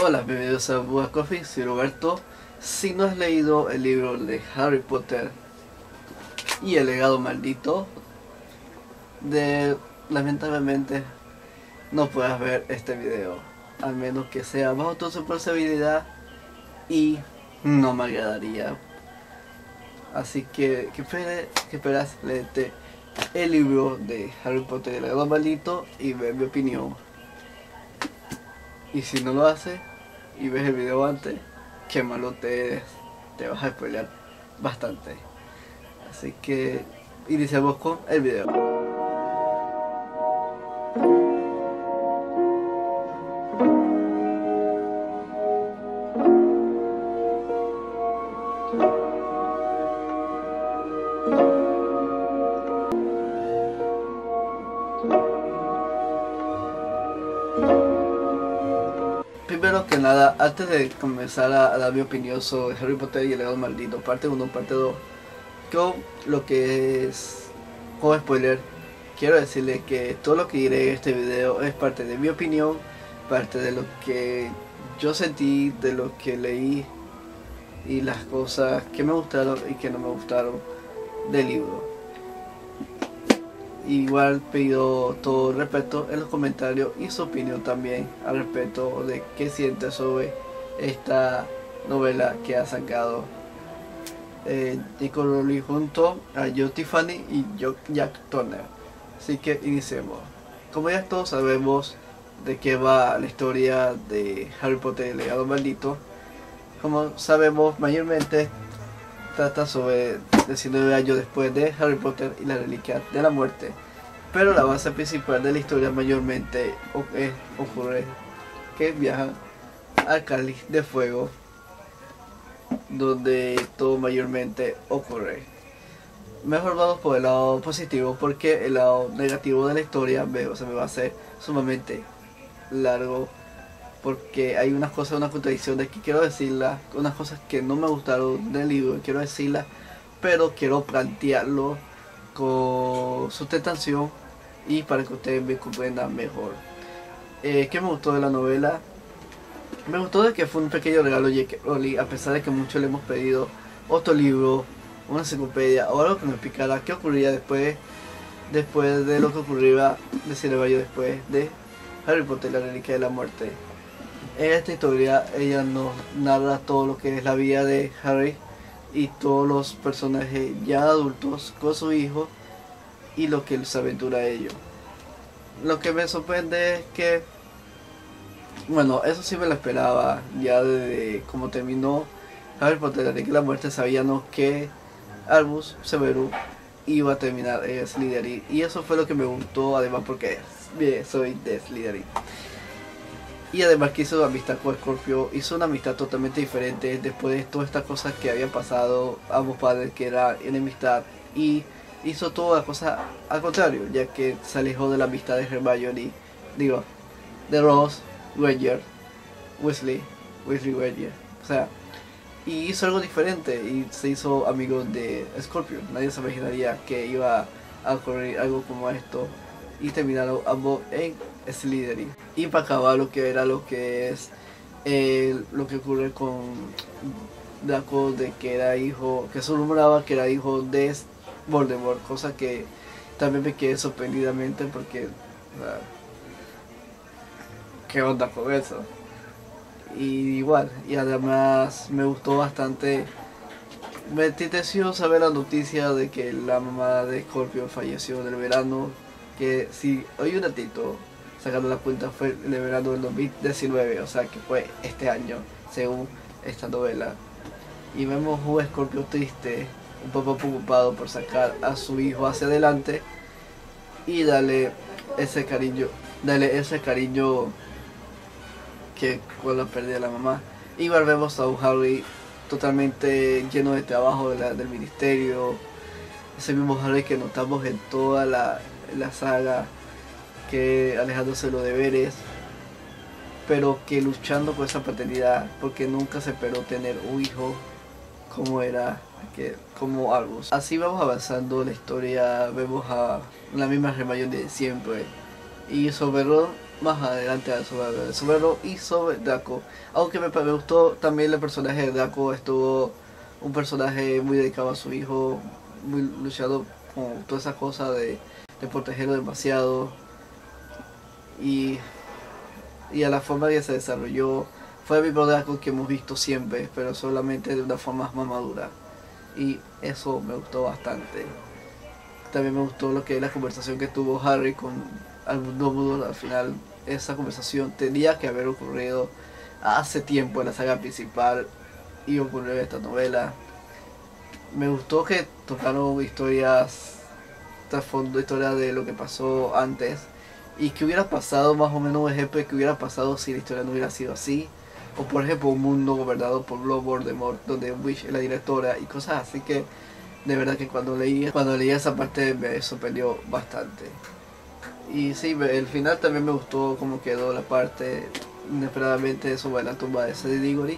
Hola, bienvenidos a Buda Coffee, soy Roberto. Si no has leído el libro de Harry Potter y el legado maldito, lamentablemente no puedes ver este video, al menos que sea bajo tu responsabilidad, y no me agradaría. Así que, ¿qué esperas? Léete el libro de Harry Potter y el legado maldito y ve mi opinión. Y si no lo haces y ves el video antes, qué malo te eres, te vas a spoilear bastante. Así que iniciamos con el video. Primero que nada, antes de comenzar a dar mi opinión sobre Harry Potter y el legado maldito, parte 1, parte 2, con lo que es como spoiler, quiero decirle que todo lo que diré en este video es parte de mi opinión, parte de lo que yo sentí, de lo que leí y las cosas que me gustaron y que no me gustaron del libro. Igual pido todo el respeto en los comentarios y su opinión también al respecto de qué siente sobre esta novela que ha sacado J.K. Rowling junto a Joe Tiffany y Jack Turner. Así que iniciemos. Como ya todos sabemos de qué va la historia de Harry Potter y el legado maldito, como sabemos mayormente trata sobre 19 años después de Harry Potter y la Reliquia de la Muerte, pero la base principal de la historia mayormente ocurre que viajan al Cáliz de Fuego, donde todo mayormente ocurre. Mejor vamos por el lado positivo, porque el lado negativo de la historia se me va a hacer sumamente largo, porque hay unas cosas, una contradicción de que quiero decirlas, unas cosas que no me gustaron del libro, quiero decirlas, pero quiero plantearlo con sustentación y para que ustedes me comprendan mejor. ¿Qué me gustó de la novela? Me gustó de que fue un pequeño regalo de J.K. Rowling, a pesar de que muchos le hemos pedido otro libro, una enciclopedia o algo que nos explicara qué ocurría después de lo que ocurría 19 años después de Harry Potter y la Reliquia de la Muerte. En esta historia ella nos narra todo lo que es la vida de Harry y todos los personajes ya adultos con su hijo y lo que les aventura a ellos. Lo que me sorprende es que, bueno, eso sí me lo esperaba ya desde cómo terminó Harry Potter y la Reliquia de la Muerte. Sabíamos que Albus Severus iba a terminar en Slytherin, y eso fue lo que me gustó, además porque soy de Slytherin. Y además que hizo amistad con Scorpio, hizo una amistad totalmente diferente después de todas estas cosas que habían pasado, ambos padres que era enemistad, y hizo toda la cosa al contrario, ya que se alejó de la amistad de Hermione, de Ross, Weasley Wedger, o sea, y hizo algo diferente y se hizo amigo de Scorpio. Nadie se imaginaría que iba a ocurrir algo como esto, y terminaron ambos en Slytherin. Y para acabar lo que es lo que ocurre con Draco, de que era hijo, que se rumoraba que era hijo de Voldemort, cosa que también me quedé sorprendidamente porque ¿qué onda con eso? Y igual, y además me gustó bastante, me entristeció saber la noticia de que la mamá de Scorpio falleció en el verano, que si hoy un ratito sacando la cuenta fue en el verano del 2019, o sea que fue este año según esta novela. Y vemos un Scorpio triste, un poco preocupado por sacar a su hijo hacia adelante y darle ese cariño que cuando perdió a la mamá. Igual vemos a un Harry totalmente lleno de trabajo del ministerio, ese mismo Harry que notamos en toda la saga, que alejándose de los deberes, pero que luchando por esa paternidad, porque nunca se esperó tener un hijo como Albus. Así vamos avanzando la historia, vemos a la misma Hermione de siempre, y sobre Ron más adelante sobre Severo y sobre Draco. Aunque me gustó también el personaje de Draco, estuvo un personaje muy dedicado a su hijo, muy luchado con toda esa cosa de protegerlo demasiado y a la forma que se desarrolló. Fue el mismo Draco que hemos visto siempre, pero solamente de una forma más madura. Y eso me gustó bastante. También me gustó lo que es la conversación que tuvo Harry con Dumbledore. Al final, esa conversación tenía que haber ocurrido hace tiempo en la saga principal y ocurrió en esta novela. Me gustó que tocaron historias, trasfondo, historia de lo que pasó antes y que hubiera pasado, más o menos un ejemplo de que hubiera pasado si la historia no hubiera sido así. O por ejemplo un mundo gobernado por Lord Voldemort donde Witch es la directora y cosas así que de verdad que cuando leí esa parte me sorprendió bastante. Y sí, el final también me gustó cómo quedó la parte inesperadamente sobre la tumba de Cedric Diggory.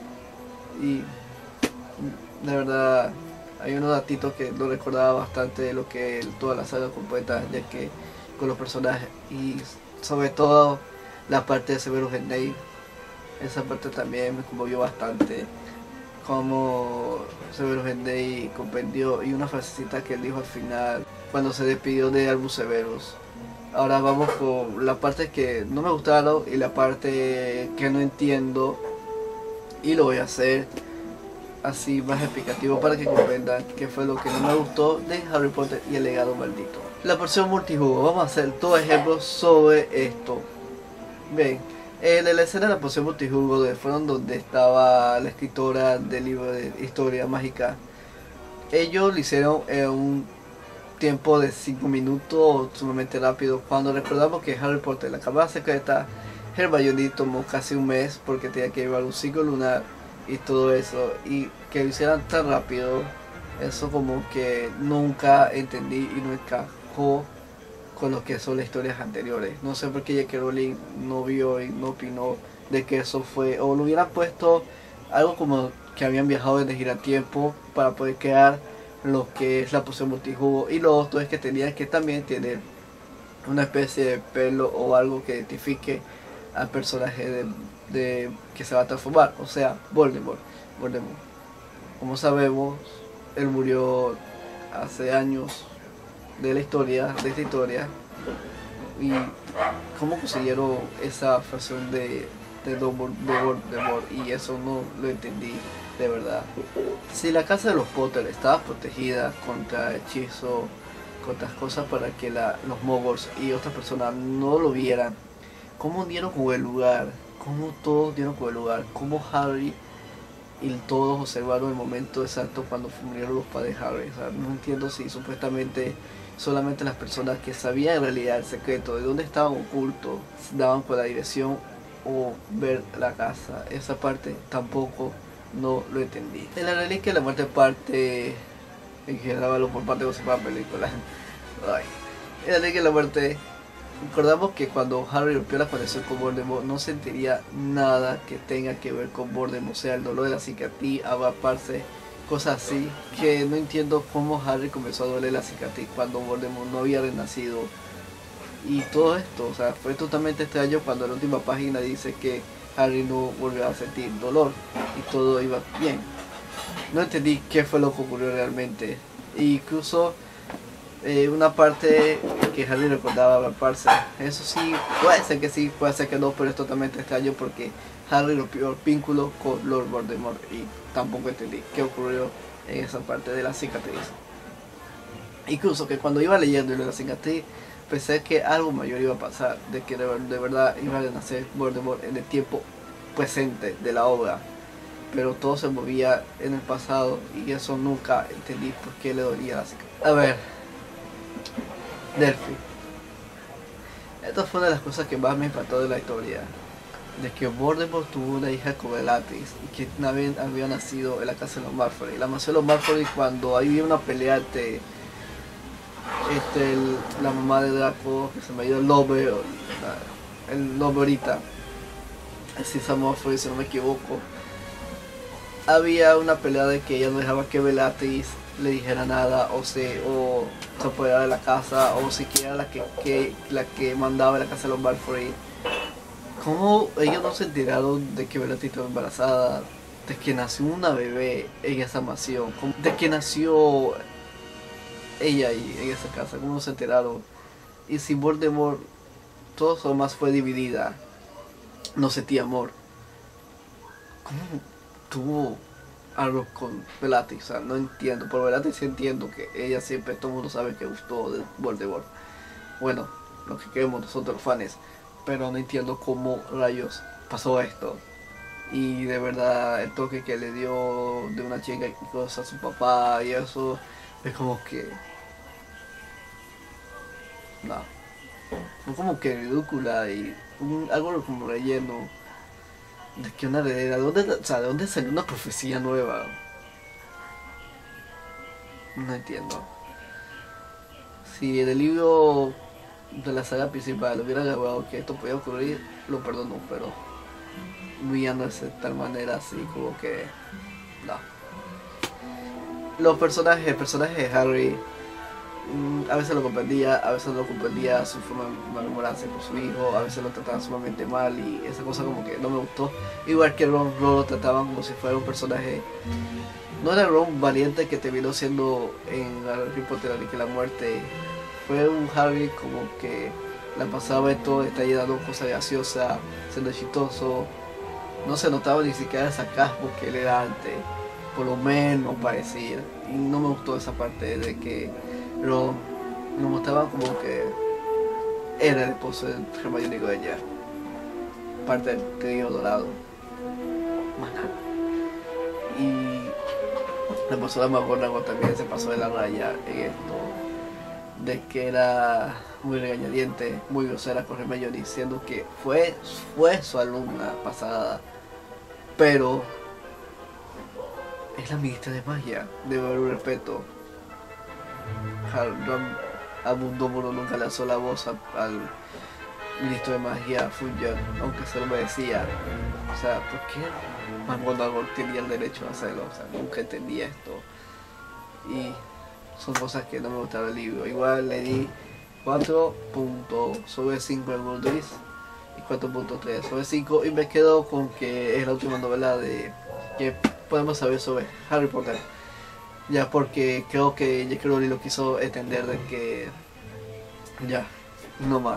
Y de verdad hay unos datitos que lo recordaba bastante de lo que toda la saga completa, ya que con los personajes y sobre todo la parte de Severus Snape. Esa parte también me conmovió bastante, como Severus Snape comprendió y una frasecita que él dijo al final cuando se despidió de Albus Severus. Ahora vamos con la parte que no me gustaron y la parte que no entiendo, y lo voy a hacer así más explicativo para que comprendan qué fue lo que no me gustó de Harry Potter y el legado maldito. La porción multijugo, vamos a hacer dos ejemplos sobre esto. Bien, en la escena de la poción multijugo fueron donde estaba la escritora del libro de historia mágica. Ellos lo hicieron en un tiempo de 5 minutos, sumamente rápido. Cuando recordamos que Harry Potter, la cámara secreta, Hermione tomó casi un mes porque tenía que llevar un ciclo lunar y todo eso. Y que lo hicieran tan rápido, eso como que nunca entendí y no encajó con lo que son las historias anteriores. No sé por qué J.K. Rowling no vio y no opinó de que eso fue, o lo hubieran puesto algo como que habían viajado desde giratiempo para poder crear lo que es la poción multijugo. Y lo otro es que tenía que también tener una especie de pelo o algo que identifique al personaje de que se va a transformar, o sea, Voldemort. Como sabemos, él murió hace años de esta historia, y cómo consiguieron esa fracción de Voldemort, y eso no lo entendí de verdad. Si la casa de los Potter estaba protegida contra hechizos, contra cosas para que los Muggles y otras personas no lo vieran, ¿cómo dieron con el lugar? ¿Cómo todos dieron con el lugar? ¿Cómo Harry y todos observaron el momento exacto cuando murieron los padres de Harry? O sea, no entiendo si supuestamente solamente las personas que sabían en realidad el secreto de dónde estaban ocultos daban con la dirección o ver la casa. Esa parte tampoco no lo entendí. En la reliquia de la muerte parte en general por parte de los películas. En la reliquia de la muerte recordamos que cuando Harry rompió la conexión con Voldemort no sentiría nada que tenga que ver con Voldemort, o sea, el dolor de la cicatriz, abraparse, cosas así, que no entiendo cómo Harry comenzó a doler la cicatriz cuando Voldemort no había renacido. Y todo esto, o sea, fue totalmente extraño cuando en la última página dice que Harry no volvió a sentir dolor y todo iba bien. No entendí qué fue lo que ocurrió realmente. E incluso una parte que Harry recordaba abraparse, eso sí, puede ser que sí, puede ser que no, pero es totalmente extraño porque Harry rompió el vínculo con Lord Voldemort y tampoco entendí qué ocurrió en esa parte de la cicatriz. Incluso que cuando iba leyendo la cicatriz pensé que algo mayor iba a pasar, de que de verdad iba a renacer Voldemort en el tiempo presente de la obra, pero todo se movía en el pasado y eso nunca entendí por qué le dolía la cicatriz. A ver, Delphi. Esta fue una de las cosas que más me impactó de la historia, de que Voldemort tuvo una hija con Bellatrix y que había nacido en la casa de los Malfoy. La mansión de los Malfoy, cuando había una pelea entre la mamá de Draco, que se me dio el nombre ahorita, así Malfoy, si no me equivoco, había una pelea de que ella no dejaba que Bellatrix le dijera nada o se apoderara de la casa o siquiera la que mandaba en la casa de los Malfoy. ¿Cómo ellos no se enteraron de que Bellatrix estaba embarazada? De que nació una bebé en esa mansión, de que nació ella ahí en esa casa, ¿cómo no se enteraron? Y sin Voldemort, todo eso más fue dividida, no sentía amor. ¿Cómo tuvo algo con Bellatrix? O sea, no entiendo. Por Bellatrix sí entiendo que ella siempre, todo el mundo sabe que gustó de Voldemort. Bueno, lo que queremos nosotros los fans, pero no entiendo cómo rayos pasó esto. Y de verdad el toque que le dio de una chica y cosas a su papá y eso es como que no, fue como que ridícula y algo como relleno de que una heredera, ¿de dónde salió una profecía nueva? No entiendo. Si en el libro de la saga principal hubiera grabado que esto podía ocurrir, lo perdono, pero guiándose de tal manera así como que no. El personaje de Harry, a veces lo comprendía, a veces no lo comprendía, su forma de malhumorarse por su hijo, a veces lo trataban sumamente mal y esa cosa como que no me gustó. Igual que Ron lo trataban como si fuera un personaje, no era Ron valiente que terminó siendo en Harry Potter la Reliquia de la Muerte, fue un Harry como que la pasaba en todo, está llenando cosas graciosas, siendo chistoso. No se notaba ni siquiera el sarcasmo que él era antes, por lo menos parecía. Y no me gustó esa parte de que lo mostraban como que era el esposo de Hermione Granger, parte del trío dorado. Mana. Y la persona más McGonagall también se pasó de la raya en esto, de que era muy regañadiente, muy grosera con Hermione, diciendo que fue su alumna pasada, pero es la ministra de magia, debe haber un respeto. A Dumbledore nunca le alzó la voz al ministro de magia Fudge, aunque se lo merecía. O sea, ¿por qué McGonagall tenía el derecho a hacerlo? O sea, nunca entendía esto. Y son cosas que no me gustaron del libro. Igual le di 4 puntos sobre 5 en Goldris y 4.3 sobre 5, y me quedo con que es la última novela de que podemos saber sobre Harry Potter, ya porque creo que J.K. Rowling lo quiso entender de que ya, no más,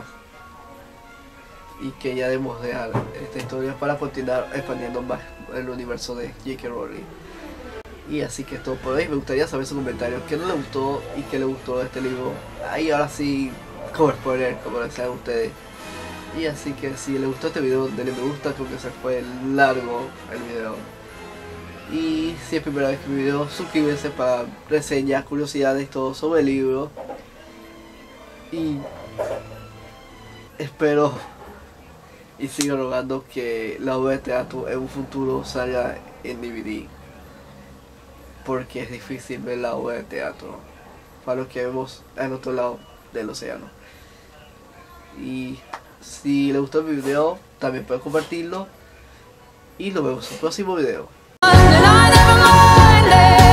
y que ya debemos dejar esta historia para continuar expandiendo más el universo de J.K. Rowling. Y así que es todo por hoy. Me gustaría saber sus comentarios, qué no le gustó y qué le gustó de este libro. Ahí ahora sí, como spoiler, como les decían ustedes. Y así que si les gustó este video, denle me gusta, creo que se fue largo el video. Y si es primera vez que mi video, suscríbanse para reseñas, curiosidades y todo sobre el libro. Y espero y sigo rogando que la obra de teatro en un futuro salga en DVD, porque es difícil ver la obra de teatro para los que vemos al otro lado del océano. Y si les gustó mi video, también pueden compartirlo y nos vemos en el próximo video.